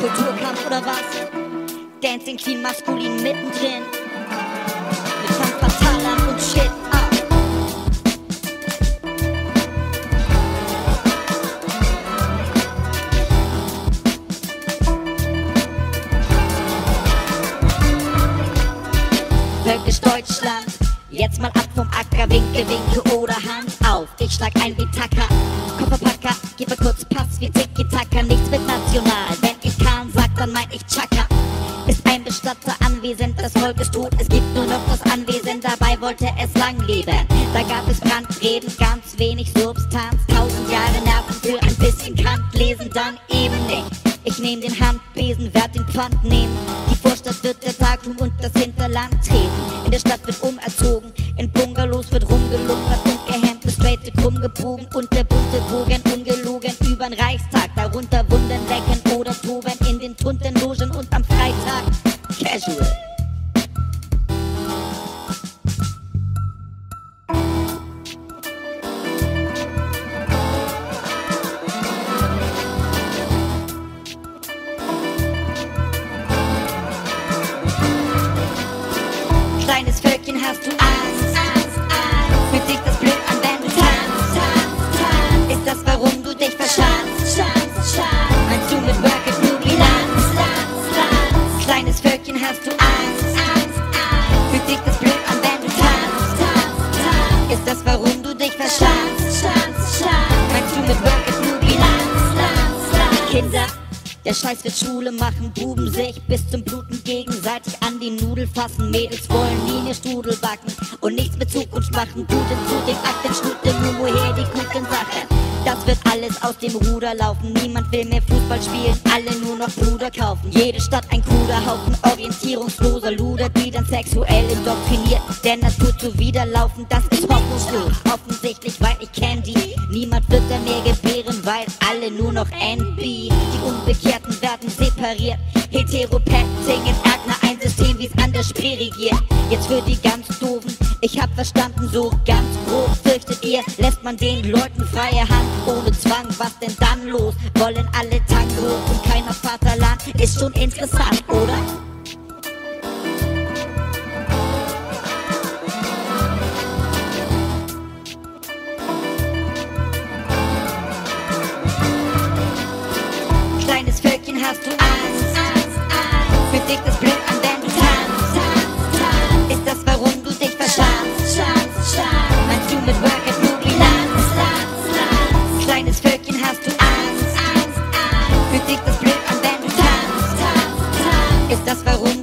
Kulturkampf oder was? Dancing Queen maskulin mittendrin. Mit Femme Fatale an und Shit up. Völkisch Deutschland, jetzt mal ab vom Acker, winke, winke oder Hand auf. Ich schlag ein wie Tacker, Kofferpacker, gib mir kurz Pass wie Tiki-Taka, nichts mit national. Wenn ich Kahn sag, dann mein ich Chaka. Ist ein Bestatter anwesend, das Volk ist tot, es gibt nur noch das Anwesen, dabei wollte es lang leben. Da gab es Brandreden, ganz wenig Substanz, 1000 Jahre Nerven für ein bisschen Kant lesen, dann eben nicht. Ich nehm den Handbesen, werd den Pfand nehmen. Die Vorstadt wird der Tagtum und das Hinterland treten. In der Stadt wird umerzogen, in Bungalows wird rumgelungert und gehemmte, straighte, krumm gebogen und der bunte Bogen ungelogen übern Reichstag. Darunter Wunden lecken oder toben in den drunten Logen und am Freitag casual. Kleines Völkchen, hast du Angst? Fühlt sich das blöd an, wenn du tanzt? Ist das, warum du dich verschanzt? Meinst du mit Work it nur Bilanz? Kleines Völkchen, hast du Angst? Fühlt sich das blöd an, wenn du tanzt? Ist das, warum du dich verschanzt? Meinst du mit Work it nur Bilanz? Kinder, der Scheiß wird Schule machen, Buben sich bis zum Bluten gegenseitig an die Nudel fassen. Mädels wollen nie mehr Strudel backen und nichts mit Zukunft machen. Gute zu den Akten, Stute, nur woher die guten Sachen. Das wird alles aus dem Ruder laufen. Niemand will mehr Fußball spielen, alle nur noch Bruder kaufen. Jede Stadt ein kruder Haufen orientierungsloser Luder, die dann sexuell indoktriniert der Natur zuwiderlaufen. Das ist hoffnungslos, offensichtlich, weil ich kenn die. Niemand wird da mehr gebären, weil alle nur noch NB. Die Unbekehrten werden separiert. Heteropetting in Erkner, ein System, wie's an der Spree regiert. Jetzt für die ganz Doofen, ich hab verstanden, so ganz grob. Fürchtet ihr, lässt man den Leuten freie Hand ohne Zwang? Was denn dann los? Wollen alle Tango und keiner Vaterland? Ist schon interessant, oder? Kleines Völkchen, hast du Angst? Fühlt sich das blöd an, wenn du tanzt? Ist das, warum du dich verschanzt? Meinst du mit Work it nur Bilanz? Kleines Völkchen, hast du Angst? Fühlt sich das blöd an, wenn du tanzt? Ist das, warum